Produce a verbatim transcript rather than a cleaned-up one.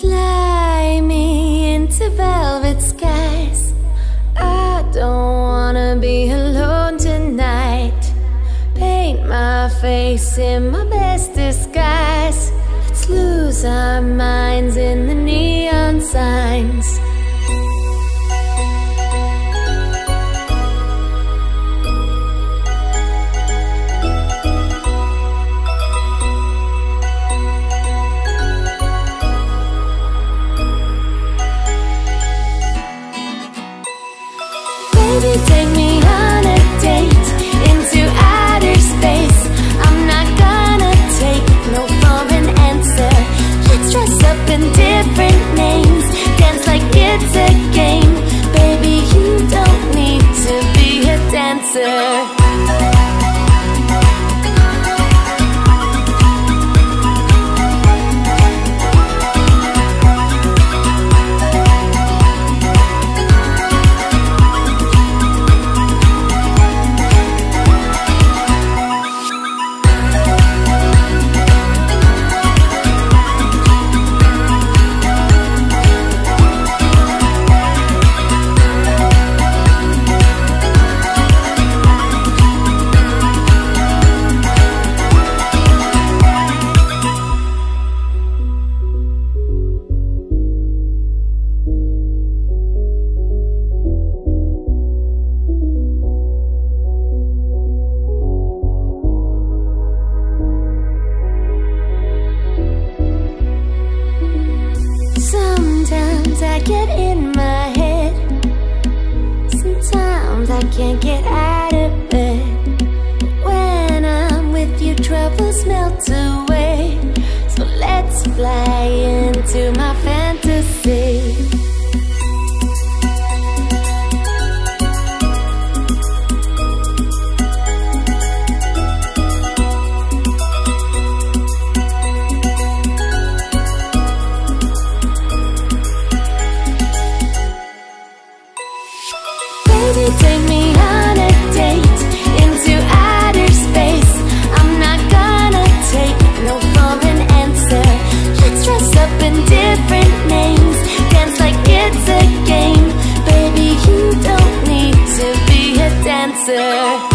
Fly me into velvet skies. I don't wanna be alone tonight. Paint my face in my best disguise. Let's lose our minds in the neon signs. Baby, take me on a date into outer space. I'm not gonna take no for an answer. Let's dress up in different names, dance like it's a game. Baby, you don't need to be a dancer. Sometimes I get in my head, sometimes I can't get out of bed. When I'm with you, troubles melt away. So let's fly into my fantasy. Baby, take me on a date into outer space. I'm not gonna take no for an answer. Let's dress up in different names, dance like it's a game. Baby, you don't need to be a dancer.